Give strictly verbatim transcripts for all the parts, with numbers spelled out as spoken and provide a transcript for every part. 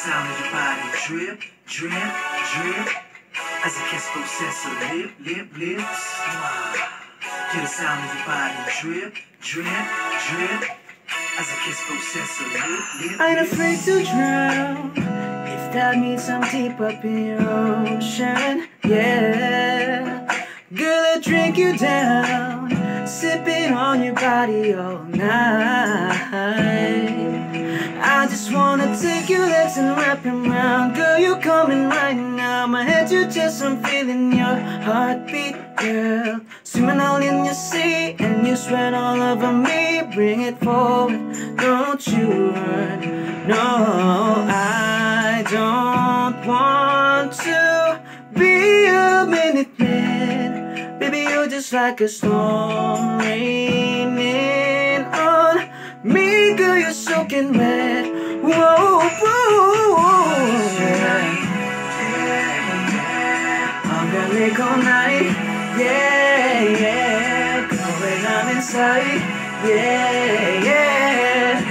sound of your body drip, drip, drip. As I kiss possess your lip, lip, lips. Hear the sound of your body drip, drip, drip. As I kiss possess your lip, lip, I ain't lips. afraid to drown if that means I'm deep up in your ocean, yeah. Girl, I'll drink you down, sipping on your body all night. I just wanna take your legs and wrap them around. Girl, you coming right now. My head to chest, I'm feeling your heartbeat, girl. Swimming all in your sea, and you sweat all over me. Bring it forward, don't you run. No, I don't want to be a minute man. Baby, you're just like a storm raining on me. Girl, you're soaking wet. Whoa, whoa, whoa. I'm gonna lick all night. Yeah, yeah. Girl, when I'm inside. Yeah, yeah.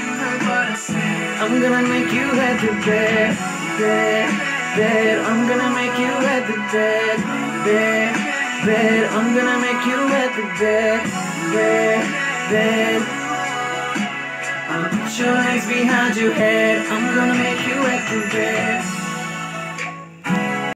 I'm gonna make you at the bed, bed, bed. I'm gonna make you at the bed, bed, bed. I'm gonna make you at the bed, bed, bed. I'ma put your legs behind your head. I'm gonna make you at the bed.